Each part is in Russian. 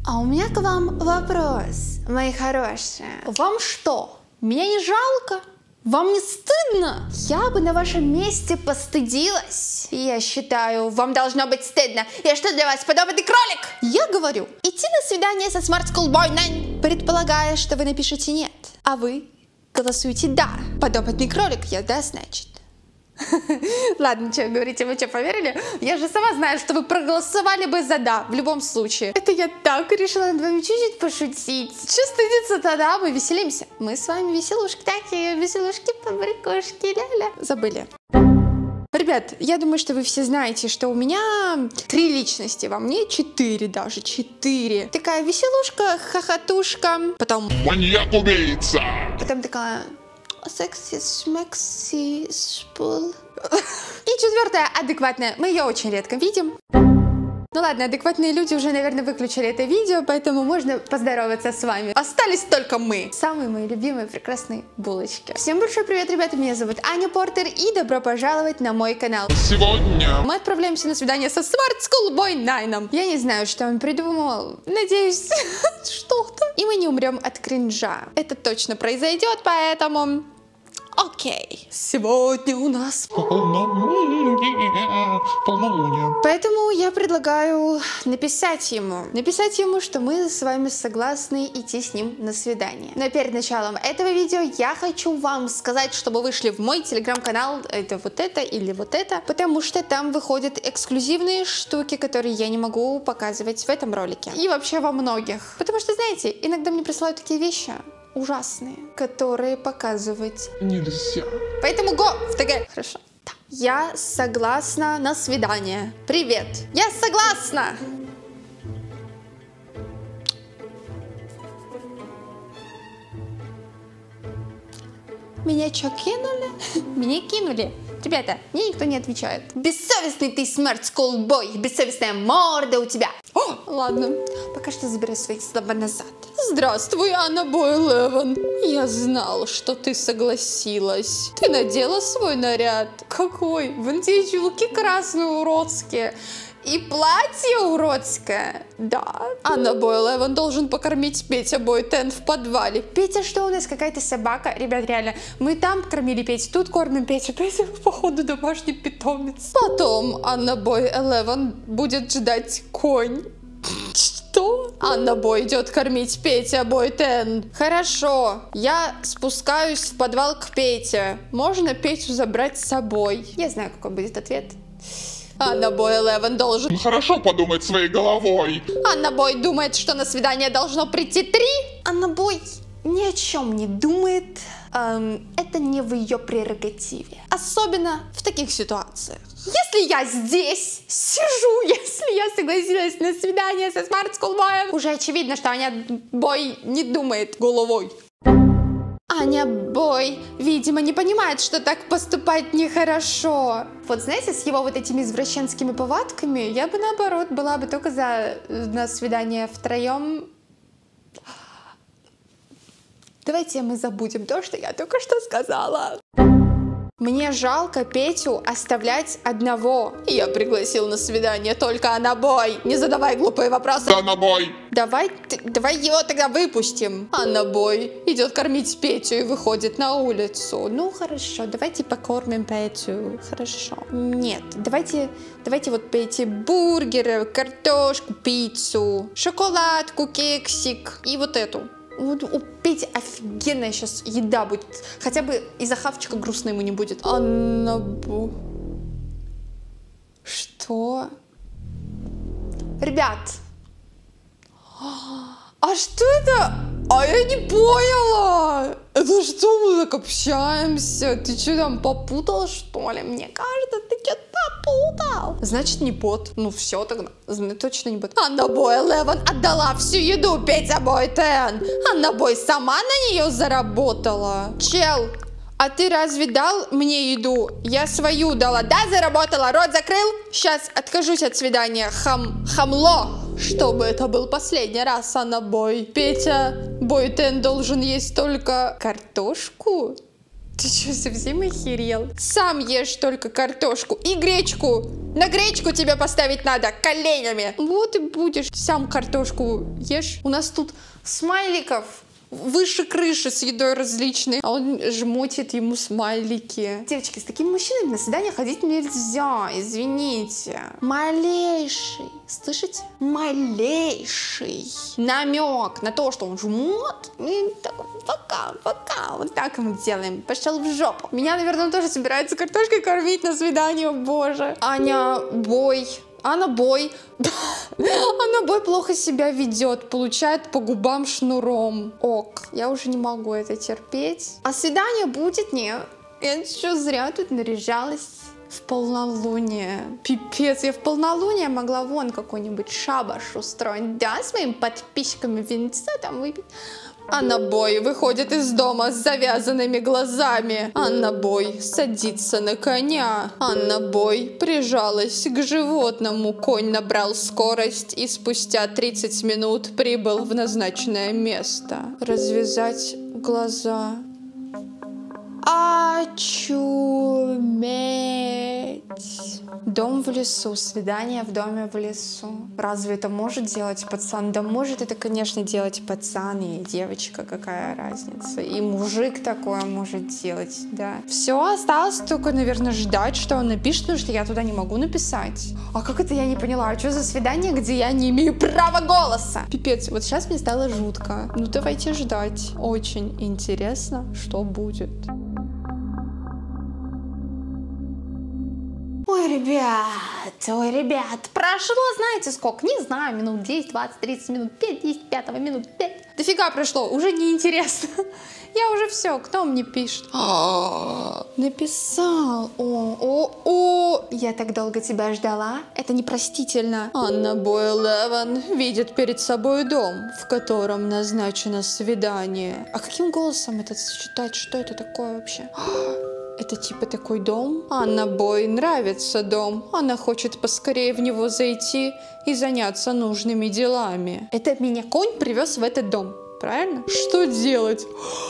А у меня к вам вопрос, мои хорошие. Вам что, меня не жалко? Вам не стыдно? Я бы на вашем месте постыдилась. Я считаю, вам должно быть стыдно. Я что для вас, подопытный кролик? Я говорю, идти на свидание со Smart School Boy 9, предполагая, что вы напишете нет. А вы голосуете да. Подопытный кролик, я да, значит. Ладно, что говорите, вы что, поверили? Я же сама знаю, что вы проголосовали бы за да, в любом случае. Это я так решила над вами чуть-чуть пошутить. Что стыдиться-то, да? Мы веселимся. Мы с вами веселушки такие, веселушки, побрякушки, ля-ля. Забыли. Ребят, я думаю, что вы все знаете, что у меня 3 личности, во мне 4 даже, 4. Такая веселушка, хохотушка, потом... Маньяк-убийца! Потом такая... секси, шмекси, шпул. И 4-я, адекватная. Мы ее очень редко видим. Ну ладно, адекватные люди уже, наверное, выключили это видео, поэтому можно поздороваться с вами. Остались только мы. Самые мои любимые прекрасные булочки. Всем большой привет, ребята, меня зовут Аня Портер, и добро пожаловать на мой канал. Сегодня Мы отправляемся на свидание со Smart School Boy 9. Я не знаю, что он придумал. Надеюсь, что-то. И мы не умрем от кринжа. Это точно произойдет, поэтому... Окей. Сегодня у нас полнолуние. Поэтому я предлагаю написать ему, что мы с вами согласны идти с ним на свидание. Но перед началом этого видео я хочу вам сказать, чтобы вы шли в мой телеграм-канал, это вот это или вот это, потому что там выходят эксклюзивные штуки, которые я не могу показывать в этом ролике. И вообще во многих. Потому что, знаете, иногда мне присылают такие вещи ужасные, которые показывать Нельзя. Поэтому го в ТГ. Хорошо. Да. Я согласна на свидание. Привет. Я согласна. Меня что, кинули? Меня кинули. Ребята, мне никто не отвечает. Бессовестный ты, Smart School Boy. Бессовестная морда у тебя. О, ладно. Пока что заберу свои слова назад. Здравствуй, Анна Бой 11. Я знал, что ты согласилась. Ты надела свой наряд. Какой? Вон те чулки красные уродские. И платье уродское. Да. Анна Бой 11 должен покормить Петя Бой 10 в подвале. Петя что у нас, какая-то собака? Ребят, реально, мы там кормили Петю, тут кормим Петю. Петя, походу, домашний питомец. Потом Анна Бой 11 будет ждать конь. Что? Анна Бой идет кормить Петя Бой 10. Хорошо, я спускаюсь в подвал к Пете. Можно Петю забрать с собой? Я знаю, какой будет ответ. Анна Бой 11 должен... Хорошо подумать своей головой. Анна Бой думает, что на свидание должно прийти 3. Анна Бой ни о чем не думает. Это не в ее прерогативе. Особенно в таких ситуациях. Если я здесь сижу, если я согласилась на свидание со Smart School Boy, уже очевидно, что Аня Бой не думает головой. Аня Бой, видимо, не понимает, что так поступать нехорошо. Вот знаете, с его вот этими извращенскими повадками, я бы наоборот была бы только за на свидание втроем. Давайте мы забудем то, что я только что сказала. Мне жалко Петю оставлять одного. Я пригласил на свидание только Анна Бой. Не задавай глупые вопросы. Анна Бой. Давай его тогда выпустим. Анна Бой идет кормить Петю и выходит на улицу. Ну хорошо, давайте покормим Петю. Хорошо. Нет, давайте вот эти бургеры, картошку, пиццу, шоколадку, кексик и вот эту. Вот у Пети офигенная сейчас еда будет. Хотя бы из-за хавчика грустно ему не будет. Анна Бой. Что? Ребят. А что это? А я не поняла. Это что, мы так общаемся? Ты что там попутал, что ли? Мне кажется, ты что-то попутал. Значит, не бот. Ну все тогда. Точно не бот. Анна Бой 11 отдала всю еду Петя Бой 10. Анна Бой сама на нее заработала. Чел, а ты разве дал мне еду? Я свою дала. Да, заработала. Рот закрыл? Сейчас откажусь от свидания. Хамло. Чтобы это был последний раз, Анна Бой. Петя Бой 10 должен есть только картошку Ты что, совсем охерел? Сам ешь только картошку и гречку. На гречку тебя поставить надо коленями. Вот и будешь сам картошку ешь. У нас тут смайликов выше крыши с едой различной, а он жмотит ему смайлики. Девочки, с такими мужчинами на свидание ходить нельзя, извините. Малейший, слышите? Малейший намек на то, что он жмот, и такой, пока, вот так мы делаем. Пошел в жопу. Меня, наверное, он тоже собирается картошкой кормить на свидание, боже. Аня Бой плохо себя ведет, получает по губам шнуром. Ок, я уже не могу это терпеть. А свидание будет? Нет. Я что, зря тут наряжалась в полнолуние. Пипец, я в полнолуние могла вон какой-нибудь шабаш устроить, да, с моими подписчиками винца там выпить. Анна Бой выходит из дома с завязанными глазами. Анна Бой садится на коня. Анна Бой прижалась к животному. Конь набрал скорость и спустя 30 минут прибыл в назначенное место. Развязать глаза. Очуметь. Дом в лесу, свидание в доме в лесу. Разве это может делать пацан? Да может это, конечно, делать пацан и девочка, какая разница. И мужик такое может делать, да. Все, осталось только, наверное, ждать, что он напишет, потому что я туда не могу написать. А как это я не поняла? А что за свидание, где я не имею права голоса? Пипец, вот сейчас мне стало жутко. Ну давайте ждать. Очень интересно, что будет. Ой, ребят, прошло, знаете, сколько? Не знаю, минут 10, 20, 30 минут, 5, 10, 5 минут, 5. Дофига прошло, уже неинтересно. Я уже все, кто мне пишет? Написал. Я так долго тебя ждала. Это непростительно. Анна Бой Леван видит перед собой дом, в котором назначено свидание. А каким голосом это читать? Что это такое вообще? Это типа такой дом? Анна Бой нравится дом. Она хочет поскорее в него зайти и заняться нужными делами. Это меня конь привез в этот дом, правильно? Что делать?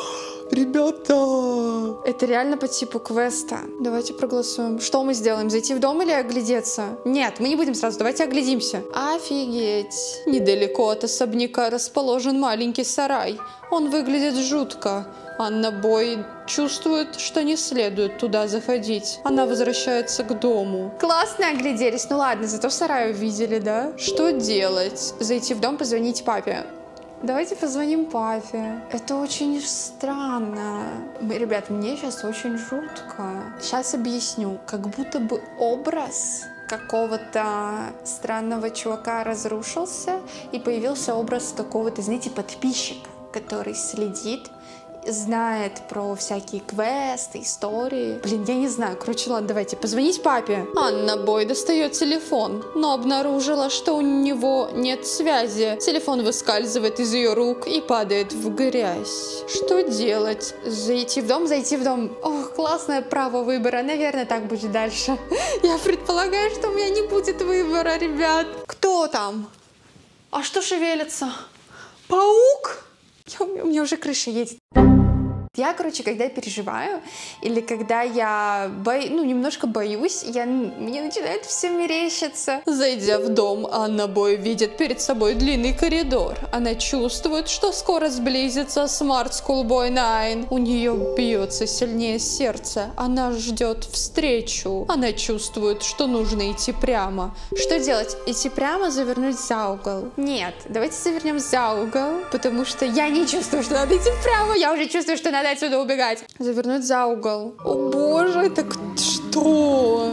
Ребята! Это реально по типу квеста. Давайте проголосуем. Что мы сделаем? Зайти в дом или оглядеться? Нет, мы не будем сразу. Давайте оглядимся. Офигеть. Недалеко от особняка расположен маленький сарай. Он выглядит жутко. Анна Бой чувствует, что не следует туда заходить. Она возвращается к дому. Классно огляделись. Ну ладно, зато сарай увидели, да? Что делать? Зайти в дом, позвонить папе. Давайте позвоним папе. Это очень странно. Ребят, мне сейчас очень жутко. Сейчас объясню. Как будто бы образ какого-то странного чувака разрушился, и появился образ какого-то, знаете, подписчика, который следит, знает про всякие квесты, истории. Блин, я не знаю. Короче, ладно, давайте позвонить папе. Анна Бой достает телефон, но обнаружила, что у него нет связи. Телефон выскальзывает из ее рук и падает в грязь. Что делать? Зайти в дом, зайти в дом. Ох, классное право выбора. Наверное, так будет дальше. Я предполагаю, что у меня не будет выбора, ребят. Кто там? А что шевелится? Паук? У меня уже крыша едет. Я, короче, когда переживаю или когда я немножко боюсь, мне начинает все мерещиться. Зайдя в дом, Анна Бой видит перед собой длинный коридор. Она чувствует, что скоро сблизится с Smart Schoolboy 9. У нее бьется сильнее сердце. Она ждет встречу. Она чувствует, что нужно идти прямо. Что делать? Идти прямо, завернуть за угол? Нет, давайте завернем за угол, потому что я не чувствую, что надо идти прямо. Я уже чувствую, что надо отсюда убегать. Завернуть за угол. О боже, это что?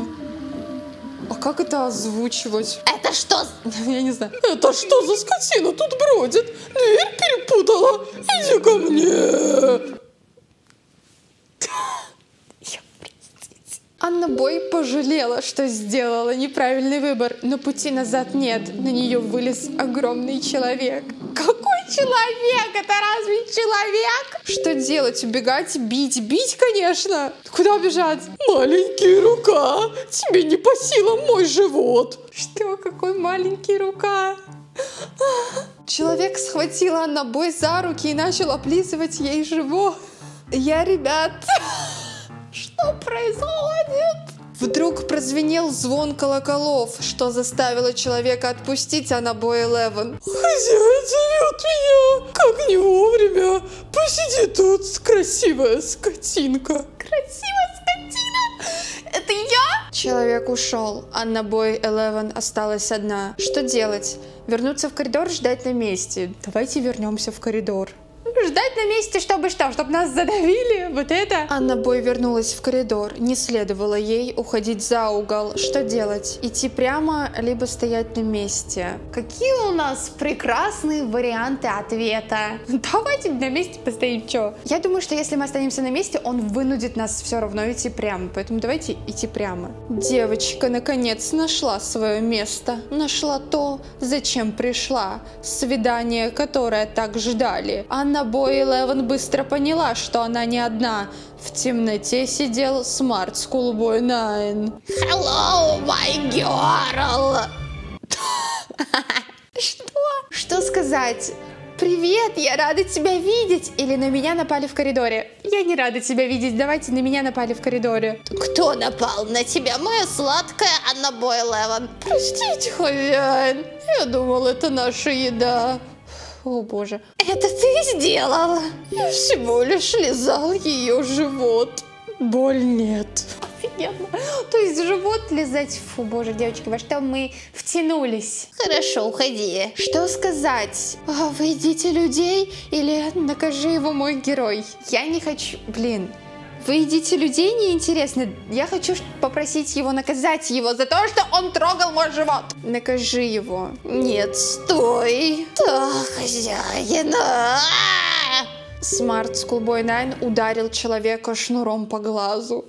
А как это озвучивать? Это что? Я не знаю. Это что за скотина тут бродит? Дверь перепутала. Иди ко мне. Анна Бой пожалела, что сделала неправильный выбор, но пути назад нет. На нее вылез огромный человек. Какой человек? Это разве человек? Что делать? Убегать? Бить? Бить, конечно. Куда бежать? Маленький рука. Тебе не по силам мой живот. Что? Какой маленький рука? Человек схватил Анну Бой за руки и начал облизывать ей живот. Ребят... происходит? Вдруг прозвенел звон колоколов, что заставило человека отпустить Аннабой Элевен. Хозяин зовет меня, как не вовремя. Посиди тут, красивая скотинка. Красивая скотина! Это я? Человек ушел. Аннабой Элевен осталась одна. Что делать? Вернуться в коридор, ждать на месте? Давайте вернемся в коридор. Ждать на месте, чтобы что? Чтобы нас задавили? Вот это? Аннабой вернулась в коридор. Не следовало ей уходить за угол. Что делать? Идти прямо, либо стоять на месте? Какие у нас прекрасные варианты ответа. Давайте на месте постоим, чё? Я думаю, что если мы останемся на месте, он вынудит нас все равно идти прямо. Поэтому давайте идти прямо. Девочка, наконец, нашла свое место. Нашла то, зачем пришла. Свидание, которое так ждали. Аннабой Элевен быстро поняла, что она не одна. В темноте сидел Smart Schoolboy 9. Hello, my girl! Что? Что сказать? Привет, я рада тебя видеть. Или на меня напали в коридоре. Я не рада тебя видеть, давайте на меня напали в коридоре. Кто напал на тебя, моя сладкая Аннабой Элевен? Простите, хозяин, я думал, это наша еда. О боже. Это ты сделал? Я всего лишь лизал ее живот. Боль нет. Офигенно. То есть живот лизать? Фу, боже, девочки, во что мы втянулись? Хорошо, уходи. Что сказать? Вы едите людей или накажи его мой герой? Я не хочу... Блин. Вы едите людей, неинтересно. Я хочу попросить его наказать его за то, что он трогал мой живот. Накажи его. Нет, стой. Да, хозяина. Smart Schoolboy 9 ударил человека шнуром по глазу.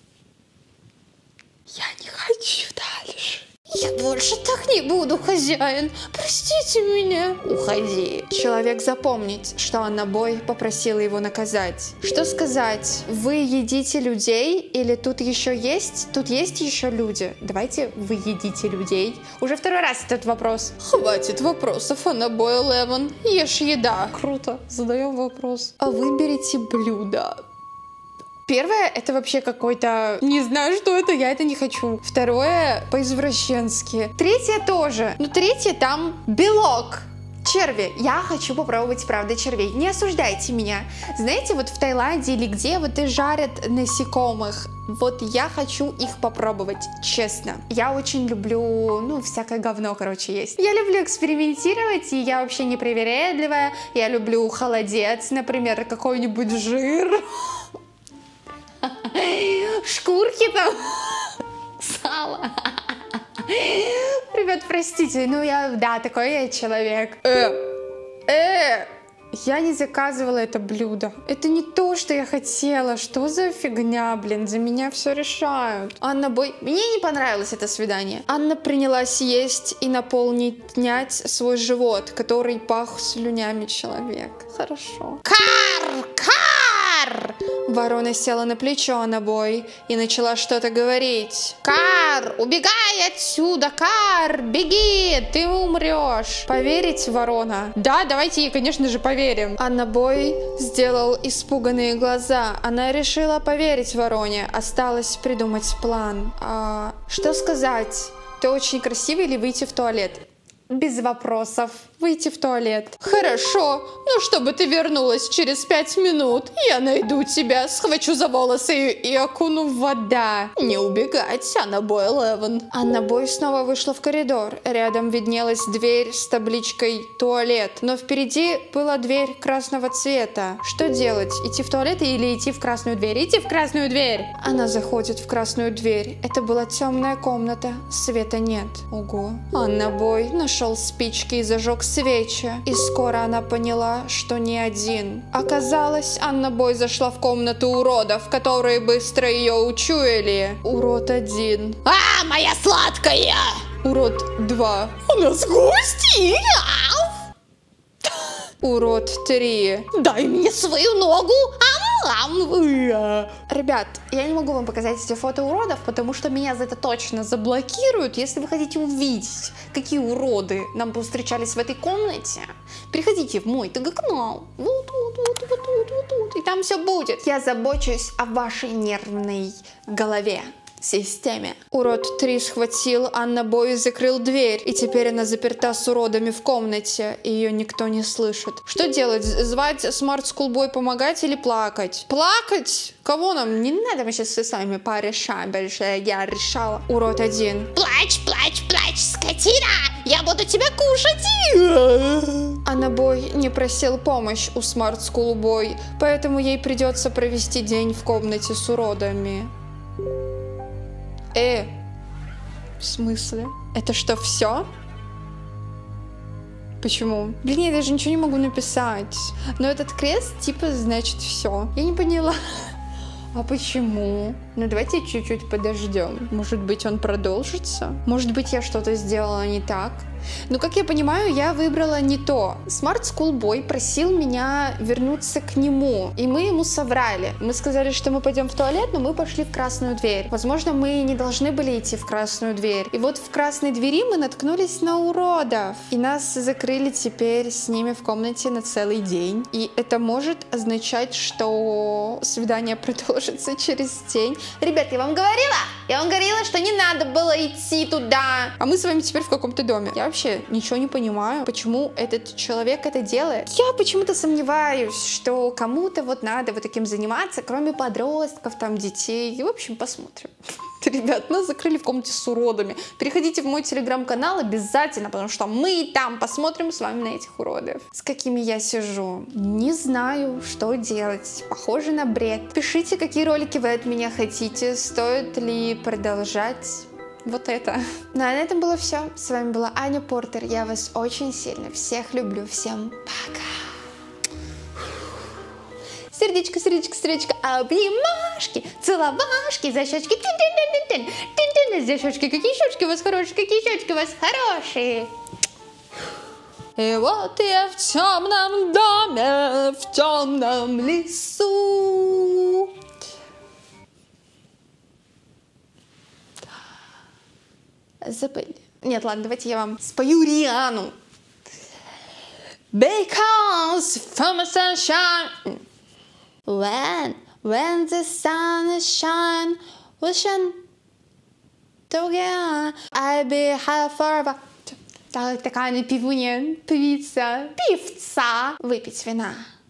Я не хочу дальше. Я больше так не буду, хозяин. Простите меня. Уходи. Человек запомнит, что Аннабой попросила его наказать. Что сказать? Вы едите людей или тут еще есть? Тут есть еще люди. Давайте вы едите людей. Уже второй раз этот вопрос. Хватит вопросов, Аннабой Элевен. Ешь еда. Круто. Задаем вопрос. А выберите блюдо. Первое, это вообще какой-то... Не знаю, что это, я это не хочу. Второе, по-извращенски. Третье тоже. Но третье там белок. Черви. Я хочу попробовать, правда, червей. Не осуждайте меня. Знаете, вот в Таиланде или где вот и жарят насекомых. Вот я хочу их попробовать, честно. Я очень люблю, ну, всякое говно, короче, есть. Я люблю экспериментировать, и я вообще непривередливая. Я люблю холодец, например, какой-нибудь жир. Шкурки там, сало. Ребят, простите, ну да, такой я человек. Я не заказывала это блюдо. Это не то, что я хотела. Что за фигня, блин? За меня все решают. Аннабой... Мне не понравилось это свидание. Анна принялась есть и наполнять свой живот, который пах слюнями человека. Хорошо. Кар! Кар! Ворона села на плечо Аннабой и начала что-то говорить. Кар! Убегай отсюда! Кар! Беги! Ты умрешь! Поверить, ворона? Да, давайте ей, конечно же, поверим. Аннабой сделал испуганные глаза. Она решила поверить вороне. Осталось придумать план. Что сказать? Ты очень красивый или выйти в туалет? Без вопросов. Выйти в туалет. Хорошо, но чтобы ты вернулась через 5 минут, я найду тебя, схвачу за волосы и окуну в вода. Не убегать, Аннабой Элевен. Аннабой снова вышла в коридор. Рядом виднелась дверь с табличкой «Туалет». Но впереди была дверь красного цвета. Что делать? Идти в туалет или идти в красную дверь? Идти в красную дверь! Она заходит в красную дверь. Это была темная комната. Света нет. Ого. Аннабой нашел спички и зажег свечи. И скоро она поняла, что не один. Оказалось, Аннабой зашла в комнату уродов, которые быстро ее учуяли. Урод 1. А, моя сладкая! Урод 2. У нас гости! Урод 3. Дай мне свою ногу! Ребят, я не могу вам показать эти фото уродов, потому что меня за это точно заблокируют. Если вы хотите увидеть, какие уроды нам повстречались в этой комнате, переходите в мой ТГ-канал. Вот, и там все будет. Я забочусь о вашей нервной голове. Системе. Урод 3 схватил Анна Бой и закрыл дверь, и теперь она заперта с уродами в комнате, и ее никто не слышит. Что делать? Звать Smart School Boy помогать или плакать? Плакать? Кого нам? Не надо, мы сейчас с вами порешаем, большая, я решала. Урод 1. Плачь, плачь, плачь, скотина! Я буду тебя кушать! Анна Бой не просил помощь у Smart School Boy, поэтому ей придется провести день в комнате с уродами. В смысле? Это что, все? Почему? Блин, я даже ничего не могу написать. Но этот крест, типа, значит все. Я не поняла. А почему? Ну, давайте чуть-чуть подождем. Может быть, он продолжится? Может быть, я что-то сделала не так? Но, как я понимаю, я выбрала не то. Smart School Boy просил меня вернуться к нему, и мы ему соврали. Мы сказали, что мы пойдем в туалет, но мы пошли в красную дверь. Возможно, мы не должны были идти в красную дверь. И вот в красной двери мы наткнулись на уродов. И нас закрыли теперь с ними в комнате на целый день. И это может означать, что свидание продолжится через день. Ребят, я вам говорила, что не надо было идти туда. А мы с вами теперь в каком-то доме. Я вообще ничего не понимаю, почему этот человек это делает. Я почему-то сомневаюсь, что кому-то вот надо вот таким заниматься, кроме подростков, там, детей. И, в общем, посмотрим. Ребят, нас закрыли в комнате с уродами. Переходите в мой телеграм-канал обязательно, потому что мы там посмотрим с вами на этих уродов. С какими я сижу. Не знаю, что делать. Похоже на бред. Пишите, какие ролики вы от меня хотите. Стоит ли продолжать вот это. Ну а на этом было все. С вами была Аня Портер. Я вас очень сильно всех люблю. Всем пока. Сердечко, сердечко, сердечко, обнимашки, целовашки, за щечки. За щечки, какие щечки у вас хорошие, какие щечки у вас хорошие. И вот я в темном доме, в темном лесу. Забыли. Нет, ладно, давайте я вам спою Риану. Because from a sunshine, when the sun is shine, wishing together, I'll be high forever. Такая певунья, певица, певца. Выпить вина.